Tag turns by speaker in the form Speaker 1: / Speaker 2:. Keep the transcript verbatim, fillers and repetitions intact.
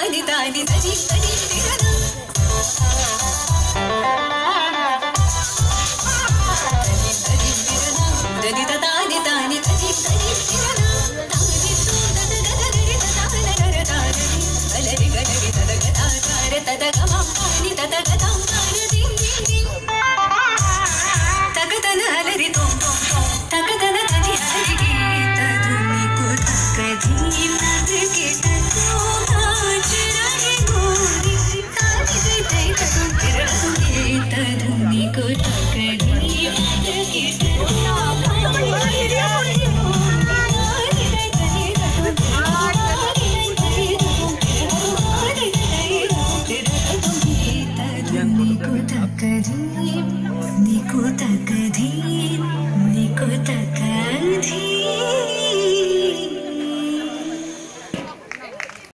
Speaker 1: താനി താനി തരി തരി തിരന തരി തരി തിരന തരി താനി താനി തരി തരി തിരന താനി തൂതത ഗദരി താന ഗര താരി ഗലരി ഗലരി തദ ഗദാ താര തദ ഗമ